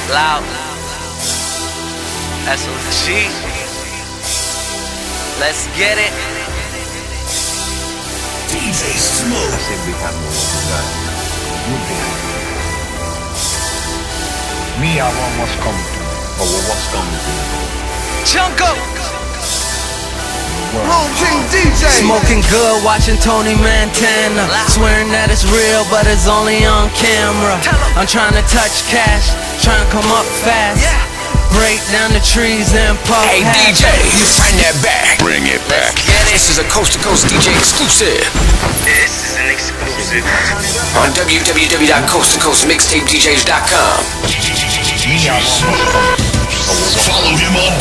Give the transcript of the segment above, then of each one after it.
Loud. SOG. Let's get it. DJ Smoke. Me, I want what's coming to me. Or what's coming to me. Junko. Wrong King DJ. Smoking good, watching Tony Montana. Swearing that it's real, but it's only on camera. I'm trying to touch cash, trying to come up fast. Break down the trees and puff. Hey DJ, you bring that back. Bring it back. This is a coast to coast DJ exclusive. This is an exclusive On www.coasttocoastmixtapedjs.com. Me, I want what's coming to me. Follow him on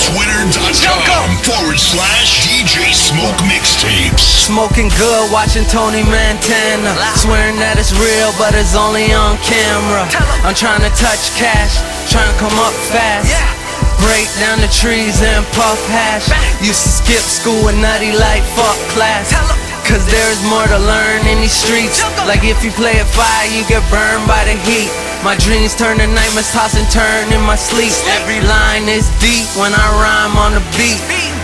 Twitter.com/DJ Smoke Mixtapes. Smoking good, watching Tony Montana. Swearing that it's real, but it's only on camera. I'm trying to touch cash, trying to come up fast. Break down the trees and puff hash. Used to skip school and nutty like fuck class. Cause there's more to learn in these streets. Like if you play at fire, you get burned by the heat. My dreams turn to nightmares, toss and turn in my sleep. Every line is deep when I rhyme on the beat.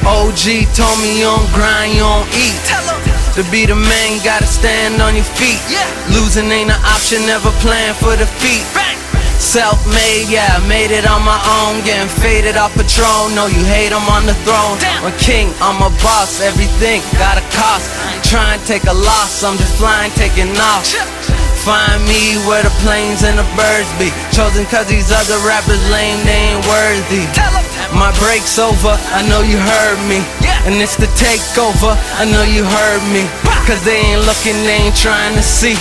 OG told me you don't grind, you don't eat. To be the man, you gotta stand on your feet. Losing ain't an option, never plan for defeat. Self-made, yeah, made it on my own. Getting faded off Patron, no, you hate I'm on the throne. I'm a king, I'm a boss, everything got a cost. Try and take a loss, I'm just flying, taking off. Find me where the planes and the birds be. Chosen cause these other rappers lame, they ain't worthy. My break's over, I know you heard me. And it's the takeover, I know you heard me. Cause they ain't looking, they ain't trying to see.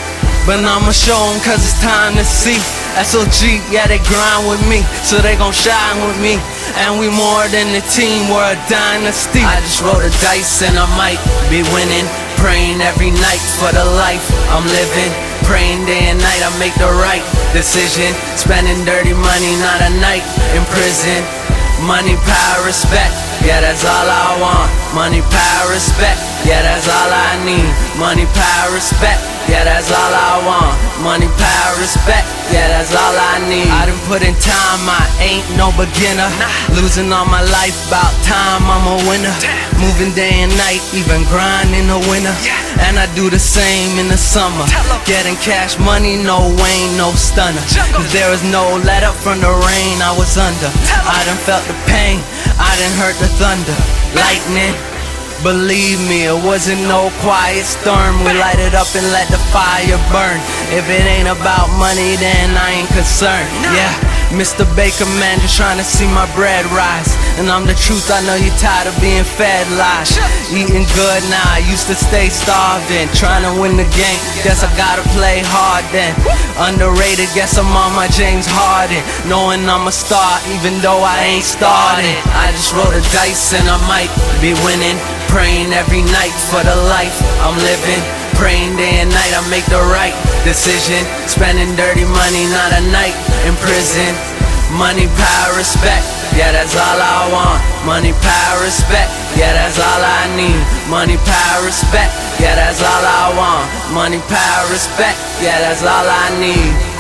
But I'ma show them cause it's time to see. SOG, yeah, they grind with me, so they gon' shine with me. And we more than a team, we're a dynasty. I just roll the dice and I might be winning. Praying every night for the life I'm living. Praying day and night I make the right decision. Spending dirty money, not a night in prison. Money, power, respect, yeah, that's all I want. Money, power, respect, yeah, that's all I need. Money, power, respect, yeah, that's all I want. Money, power, respect, yeah, that's all I need. I done put in time, I ain't no beginner. Losing all my life, about time I'm a winner. Moving day and night, even grind in the winter. And I do the same in the summer. Getting cash money, no Wayne, no stunner. Cause there was no let up from the rain I was under. I done felt the pain, I done heard the thunder, lightning. Believe me, it wasn't no quiet storm. We light it up and let the fire burn. If it ain't about money, then I ain't concerned. Yeah, Mr. Baker, man, just trying to see my bread rise. And I'm the truth, I know you're tired of being fed lies. Eating good now, I used to stay starving. Trying to win the game, guess I gotta play hard then. Underrated, guess I'm on my James Harden. Knowing I'm a star, even though I ain't started. I just roll the dice and I might be winning. Praying every night for the life I'm living. Praying day and night I make the right decision. Spending dirty money, not a night in prison. Money, power, respect, yeah, that's all I want. Money, power, respect, yeah, that's all I need. Money, power, respect, yeah, that's all I want. Money, power, respect, yeah, that's all I need.